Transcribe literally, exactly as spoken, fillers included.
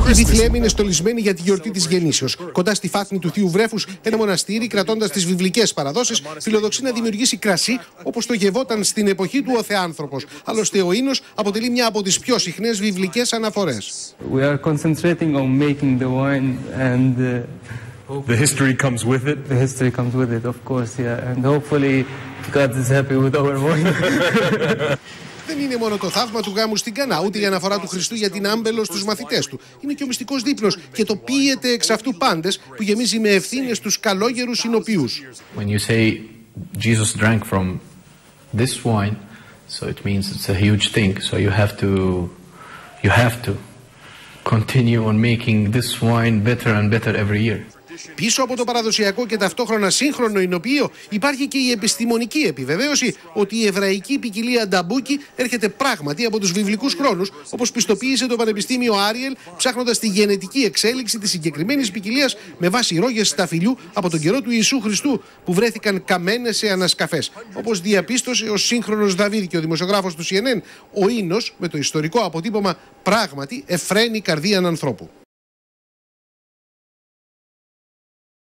Η Βιθλεέμ είναι στολισμένη για τη γιορτή της Γεννήσεως. Κοντά στη φάτνη του Θείου Βρέφους, ένα μοναστήρι, κρατώντας τις βιβλικές παραδόσεις, φιλοδοξεί να δημιουργήσει κρασί όπως το γευόταν στην εποχή του ο Θεάνθρωπος. Άλλωστε, ο ίνος αποτελεί μια από τις πιο συχνές βιβλικές αναφορές. We are concentrating on making the wine and uh, the history comes with it. The history comes with it, of course, yeah. And hopefully God is happy with our wine. Δεν είναι μόνο το θαύμα του γάμου στην Κανά, ούτε η αναφορά του Χριστού για την άμπελο στους μαθητές του. Είναι και ο μυστικός δείπνος και το «πίετε εξ αυτού πάντες» που γεμίζει με ευθύνες τους καλόγερους συνοποιούς. When you say Jesus drank from this wine, so it means it's a huge thing. So you have to, you have to continue on making this wine better and better every year. Πίσω από το παραδοσιακό και ταυτόχρονα σύγχρονο εινοποιείο υπάρχει και η επιστημονική επιβεβαίωση ότι η εβραϊκή ποικιλία νταμπούκι έρχεται πράγματι από τους βιβλικούς χρόνους, όπως πιστοποίησε το Πανεπιστήμιο Άριελ ψάχνοντας τη γενετική εξέλιξη της συγκεκριμένης ποικιλίας με βάση ρόγες σταφυλιού από τον καιρό του Ιησού Χριστού που βρέθηκαν καμένες σε ανασκαφές. Όπως διαπίστωσε ο σύγχρονος Δαβίδ και ο δημοσιογράφος του Σι Εν Εν, ο ίνος με το ιστορικό αποτύπωμα πράγματι εφραίνει καρδίαν ανθρώπου.